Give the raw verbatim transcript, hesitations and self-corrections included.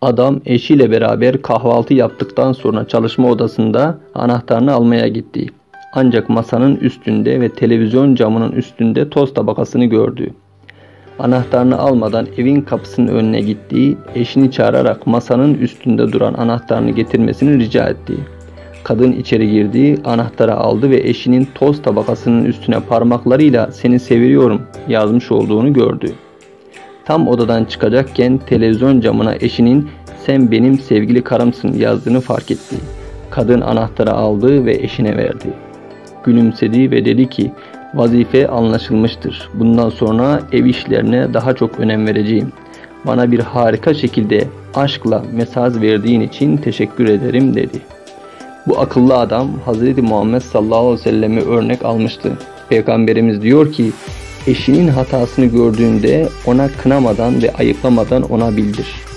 Adam eşiyle beraber kahvaltı yaptıktan sonra çalışma odasında anahtarını almaya gitti. Ancak masanın üstünde ve televizyon camının üstünde toz tabakasını gördü. Anahtarını almadan evin kapısının önüne gitti, eşini çağırarak masanın üstünde duran anahtarını getirmesini rica etti. Kadın içeri girdi, anahtarı aldı ve eşinin toz tabakasının üstüne parmaklarıyla "Seni seviyorum" yazmış olduğunu gördü. Tam odadan çıkacakken televizyon camına eşinin "Sen benim sevgili karımsın" yazdığını fark etti. Kadın anahtarı aldı ve eşine verdi. Gülümsedi ve dedi ki, "Vazife anlaşılmıştır. Bundan sonra ev işlerine daha çok önem vereceğim. Bana bir harika şekilde aşkla mesaj verdiğin için teşekkür ederim" dedi. Bu akıllı adam Hazreti Muhammed sallallahu aleyhi ve sellem'e örnek almıştı. Peygamberimiz diyor ki, eşinin hatasını gördüğünde ona kınamadan ve ayıplamadan ona bildir.